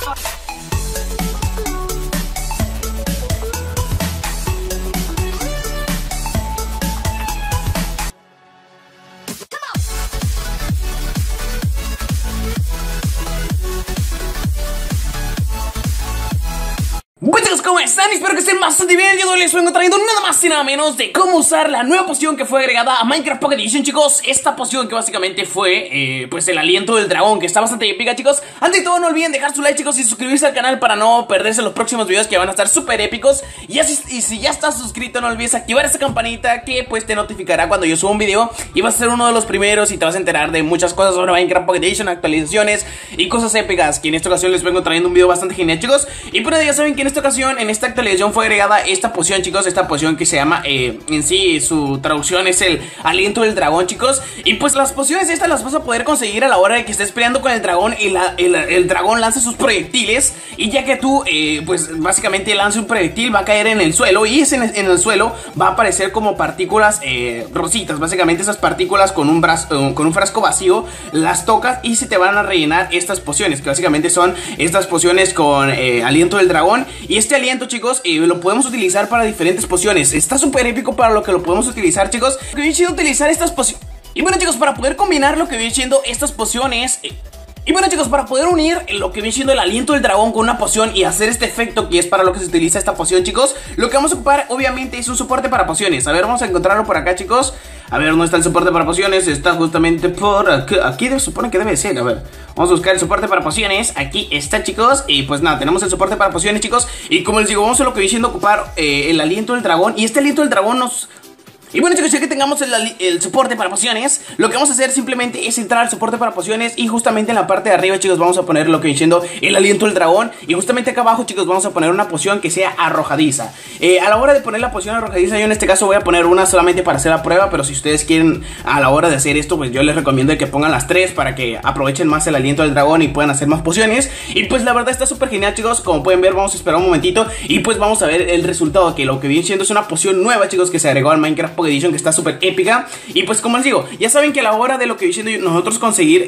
Bueno chicos, ¿cómo están? Espero que estén bastante bien. Yo les vengo trayendo nada más y nada menos de cómo usar la nueva poción que fue agregada a Minecraft Pocket Edition, chicos. Esta poción que básicamente fue, pues el aliento del dragón, que está bastante épica, chicos. Antes de todo, no olviden dejar su like, chicos, y suscribirse al canal para no perderse los próximos videos que van a estar súper épicos. Y si ya estás suscrito, no olvides activar esa campanita que pues te notificará cuando yo suba un video. Y vas a ser uno de los primeros y te vas a enterar de muchas cosas sobre Minecraft Pocket Edition, actualizaciones y cosas épicas. Que en esta ocasión les vengo trayendo un video bastante genial, chicos. Y pues ya saben que en esta ocasión, en esta actualización fue agregada esta poción, chicos. Esta poción que se llama, en sí, su traducción es el aliento del dragón, chicos. Y pues las pociones estas las vas a poder conseguir a la hora de que estés peleando con el dragón y el dragón lanza sus proyectiles. Y ya que tú, pues básicamente lance un proyectil, va a caer en el suelo. Y en el suelo va a aparecer como partículas rositas. Básicamente esas partículas con un frasco vacío, las tocas y se te van a rellenar estas pociones, que básicamente son estas pociones con aliento del dragón. Y este aliento, chicos, lo podemos utilizar para diferentes pociones. Está súper épico para lo que lo podemos utilizar, chicos. Que viene siendo utilizar estas pociones. Y bueno, chicos, para poder combinar lo que viene siendo estas pociones, y bueno, chicos, para poder unir lo que viene siendo el aliento del dragón con una poción y hacer este efecto que es para lo que se utiliza esta poción, chicos, lo que vamos a ocupar obviamente es un soporte para pociones. A ver, vamos a encontrarlo por acá, chicos. A ver, ¿dónde está el soporte para pociones? Está justamente por aquí. Aquí se supone que debe ser. A ver, vamos a buscar el soporte para pociones. Aquí está, chicos. Y pues nada, tenemos el soporte para pociones, chicos. Y como les digo, vamos a lo que viene siendo ocupar el aliento del dragón. Y este aliento del dragón nos... Y bueno, chicos, ya que tengamos el soporte para pociones, lo que vamos a hacer simplemente es entrar al soporte para pociones. Y justamente en la parte de arriba, chicos, vamos a poner lo que viene siendo el aliento del dragón. Y justamente acá abajo, chicos, vamos a poner una poción que sea arrojadiza. A la hora de poner la poción arrojadiza, yo en este caso voy a poner una solamente para hacer la prueba. Pero si ustedes quieren a la hora de hacer esto, pues yo les recomiendo que pongan las tres para que aprovechen más el aliento del dragón y puedan hacer más pociones. Y pues la verdad está súper genial, chicos. Como pueden ver, vamos a esperar un momentito y pues vamos a ver el resultado, que lo que viene siendo es una poción nueva, chicos, que se agregó al Minecraft Pocket Edition, que está súper épica. Y pues como les digo, ya saben que a la hora de lo que viene siendo nosotros conseguir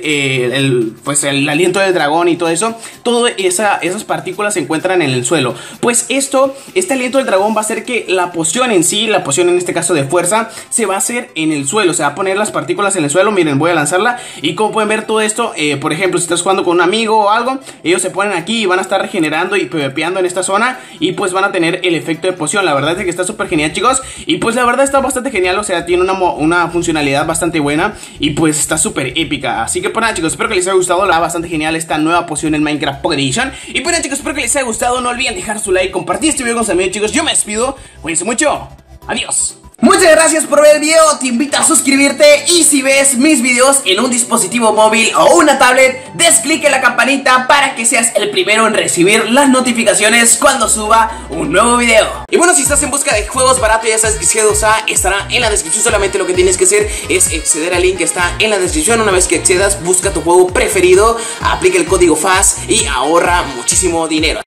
el aliento del dragón y todo eso, todas esas partículas se encuentran en el suelo. Pues este aliento del dragón va a hacer que la poción en sí, la poción en este caso de fuerza, se va a hacer en el suelo. Se va a poner las partículas en el suelo. Miren, voy a lanzarla y como pueden ver todo esto, por ejemplo, si estás jugando con un amigo o algo, ellos se ponen aquí y van a estar regenerando y pepeando en esta zona y pues van a tener el efecto de poción. La verdad es que está súper genial, chicos. Y pues la verdad está bastante genial, o sea, tiene una funcionalidad bastante buena y pues está súper épica. Así que pues nada, chicos, espero que les haya gustado. La bastante genial esta nueva poción en Minecraft Pocket Edition. Y pues nada, chicos, espero que les haya gustado. No olviden dejar su like, compartir este video con sus amigos, chicos. Yo me despido, cuídense mucho, adiós. Muchas gracias por ver el video, te invito a suscribirte y si ves mis videos en un dispositivo móvil o una tablet, des clic en la campanita para que seas el primero en recibir las notificaciones cuando suba un nuevo video. Y bueno, si estás en busca de juegos baratos, ya sabes que G2A estará en la descripción. Solamente lo que tienes que hacer es acceder al link que está en la descripción. Una vez que accedas, busca tu juego preferido, aplica el código FAS y ahorra muchísimo dinero.